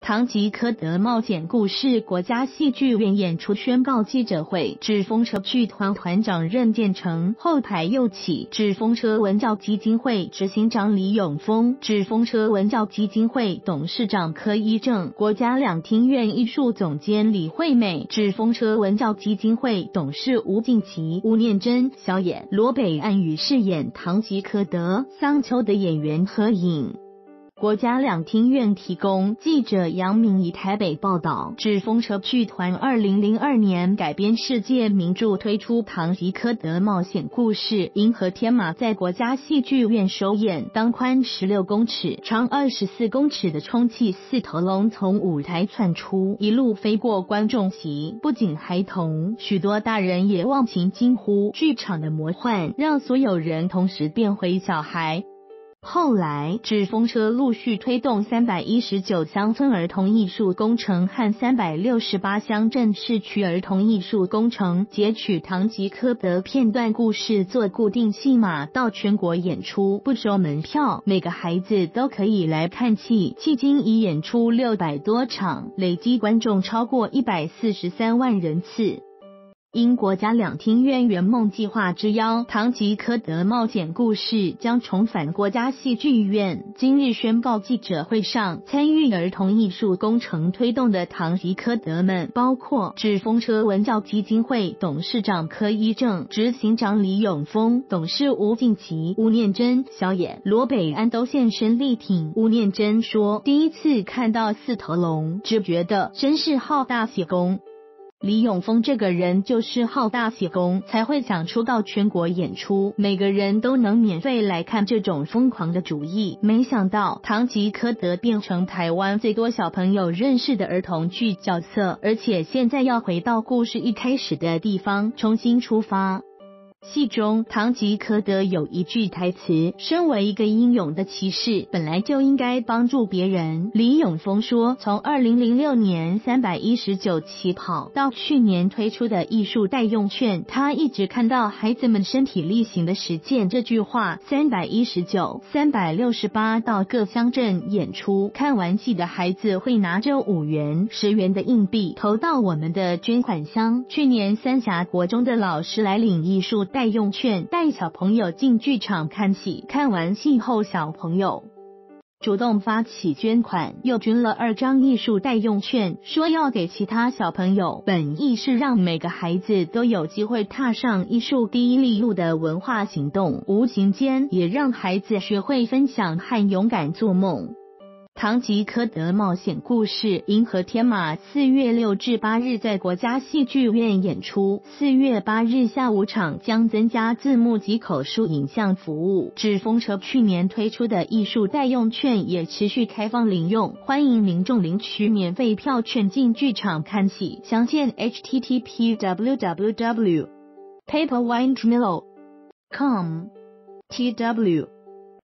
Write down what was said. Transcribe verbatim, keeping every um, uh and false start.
唐吉诃德冒险故事国家戏剧院演出宣告记者会，纸风车剧团团长任建成后排右起，纸风车文教基金会执行长李永峰，纸风车文教基金会董事长柯一正，国家两厅院艺术总监李惠美，纸风车文教基金会董事吴敬琪、吴念真、小野罗北岸与饰演唐吉诃德、桑丘的演员合影。国家两厅院提供。记者杨明以台北报道，纸风车剧团二零零二年改编世界名著推出《唐吉诃德冒险故事》，银河天马在国家戏剧院首演。当宽十六公尺、长二十四公尺的充气四头龙从舞台窜出，一路飞过观众席，不仅孩童，许多大人也忘情惊呼，剧场的魔幻让所有人同时变回小孩。后来，纸风车陆续推动三百一十九乡村儿童艺术工程和三百六十八乡镇市区儿童艺术工程，截取唐吉诃德片段故事做固定戏码到全国演出，不收门票，每个孩子都可以来看戏。迄今已演出六百多场，累积观众超过一百四十三万人次。因国家两厅院圆梦计划之邀，《唐吉诃德冒险故事》将重返国家戏剧院。今日宣告记者会上，参与儿童艺术工程推动的唐吉诃德们，包括纸风车文教基金会董事长柯一正、执行长李永峰、董事吴敬琪、吴念真、小野罗北岸都现身力挺。吴念真说：“第一次看到四头龙，只觉得真是好大喜功。”李永峰这个人就是好大喜功，才会想出到全国演出，每个人都能免费来看这种疯狂的主意。没想到唐吉诃德变成台湾最多小朋友认识的儿童剧角色，而且现在要回到故事一开始的地方，重新出发。戏中，唐吉诃德有一句台词：“身为一个英勇的骑士，本来就应该帮助别人。”李永峰说，从二零零六年三百一十九起跑到去年推出的艺术代用券，他一直看到孩子们身体力行的实践这句话。三百一十九、三百六十八到各乡镇演出，看完戏的孩子会拿着五元、十元的硬币投到我们的捐款箱。去年三峡国中的老师来领艺术代用券，带小朋友进剧场看戏，看完戏后小朋友主动发起捐款，又捐了二张艺术代用券，说要给其他小朋友，本意是让每个孩子都有机会踏上艺术第一里路的文化行动，无形间也让孩子学会分享和勇敢做梦。唐吉诃德冒险故事银河天马四月六至八日在国家戏剧院演出，四月八日下午场将增加字幕及口述影像服务。纸风车去年推出的艺术代用券也持续开放领用，欢迎民众领取免费票券进剧场看戏。详见 h t t p w w w 点 paperwinedmilo 点 com T W